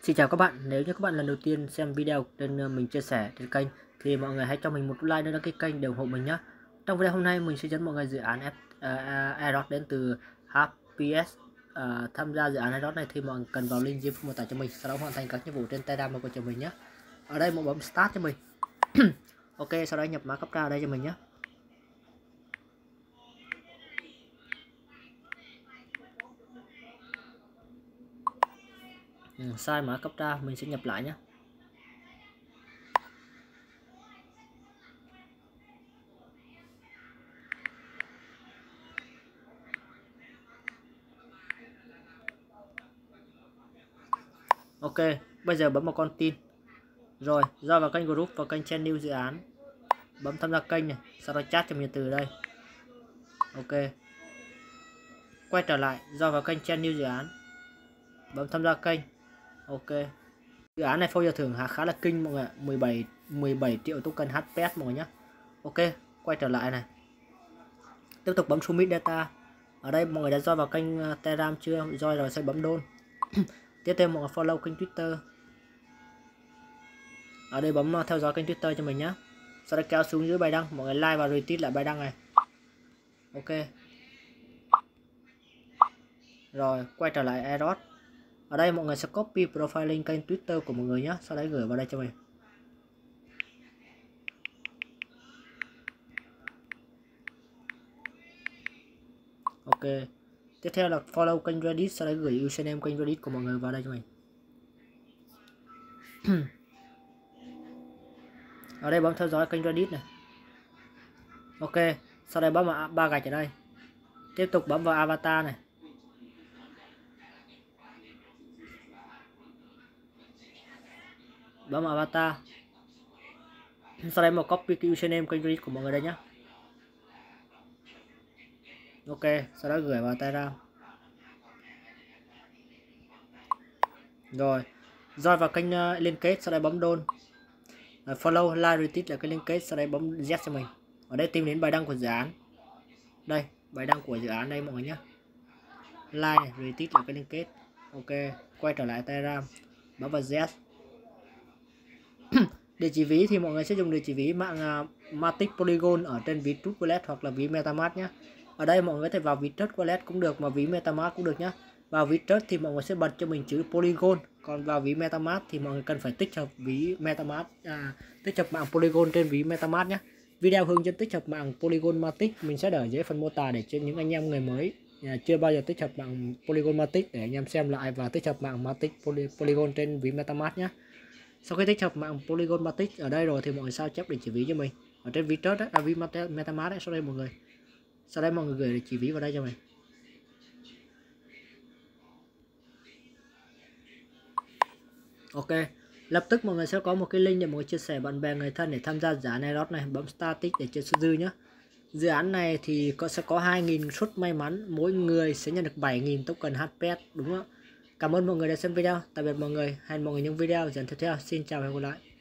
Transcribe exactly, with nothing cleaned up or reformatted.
Xin chào các bạn, nếu như các bạn lần đầu tiên xem video trên mình chia sẻ trên kênh thì mọi người hãy cho mình một like để đăng ký kênh để ủng hộ mình nhé. Trong video hôm nay mình sẽ dẫn mọi người dự án F, uh, Aerox đến từ Happyest. Uh, tham gia dự án Aerox này thì mọi người cần vào link dưới phần mô tả cho mình, sau đó hoàn thành các nhiệm vụ trên Telegram của mình nhé. Ở đây một bấm start cho mình. Ok, sau đó nhập mã cấp ra ở đây cho mình nhé. Ừ, sai mã cấp ra mình sẽ nhập lại nhé. Ok, bây giờ bấm vào con tin. Rồi, do vào kênh group và kênh channel dự án. Bấm tham gia kênh này, sau đó chat cho mình từ đây. Ok. Quay trở lại, do vào kênh channel dự án. Bấm tham gia kênh. Ok. Dự án này phô giờ thưởng khá là kinh mọi người, mười bảy mười bảy triệu token hát pê ét mọi người nhé. Ok, quay trở lại này. Tiếp tục bấm submit data. Ở đây mọi người đã join vào kênh Telegram chưa? Join rồi sẽ bấm đôn. Tiếp theo mọi người follow kênh Twitter. Ở đây bấm theo dõi kênh Twitter cho mình nhé. Sau đó kéo xuống dưới bài đăng, mọi người like và retweet lại bài đăng này. Ok. Rồi, quay trở lại Aerox. Ở đây mọi người sẽ copy profile link kênh Twitter của mọi người nhé, sau đấy gửi vào đây cho mình. Ok. Tiếp theo là follow kênh Reddit, sau đấy gửi username kênh Reddit của mọi người vào đây cho mình. Ở đây bấm theo dõi kênh Reddit này. Ok, sau đây bấm vào ba gạch ở đây. Tiếp tục bấm vào avatar này. Bấm vào avatar. Sau đây một copy cái username kênh Reddit của mọi người đây nhé. Ok, sau đó gửi vào Telegram. Rồi, join vào kênh uh, liên kết, sau đây bấm đôn. Follow, like, retweet là cái liên kết, sau đây bấm Z cho mình. Ở đây tìm đến bài đăng của dự án. Đây, bài đăng của dự án đây mọi người nhé. Like, retweet là cái liên kết. Ok, quay trở lại Telegram, bấm vào Z. Địa chỉ ví thì mọi người sẽ dùng địa chỉ ví mạng uh, Matic Polygon ở trên ví Trust Wallet hoặc là ví MetaMask nhé. Ở đây mọi người có thể vào ví Trust Wallet cũng được, mà ví MetaMask cũng được nhé. Vào ví Trust thì mọi người sẽ bật cho mình chữ Polygon, còn vào ví MetaMask thì mọi người cần phải tích hợp ví MetaMask, à, tích hợp mạng Polygon trên ví MetaMask nhé. Video hướng dẫn tích hợp mạng Polygon Matic mình sẽ để dưới phần mô tả để cho những anh em người mới à, chưa bao giờ tích hợp mạng Polygon Matic để anh em xem lại và tích hợp mạng Matic Poly, Polygon trên ví MetaMask nhé. Sau khi tích hợp mạng Polygon Matic ở đây rồi thì mọi người sao chép địa chỉ ví cho mình ở trên ví Trust đấy, à, ví MetaMask đấy. Sau đây mọi người, sau đây mọi người gửi địa chỉ ví vào đây cho mình. Ok, lập tức mọi người sẽ có một cái link để mọi người chia sẻ bạn bè người thân để tham gia dự án Aerox này. Bấm static để chơi số dư nhé. Dự án này thì có sẽ có hai nghìn suất may mắn, mỗi người sẽ nhận được bảy nghìn token hát pê ét, đúng không? Cảm ơn mọi người đã xem video. Tạm biệt mọi người, hẹn mọi người những video dẫn tiếp theo. Xin chào và hẹn gặp lại.